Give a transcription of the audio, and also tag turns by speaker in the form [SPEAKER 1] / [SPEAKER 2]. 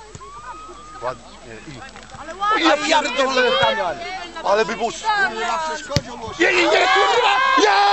[SPEAKER 1] Ładnie. I ja pierdolę! Ale by było...
[SPEAKER 2] Na przeszkodzie
[SPEAKER 1] Nie, kurwa! Ja!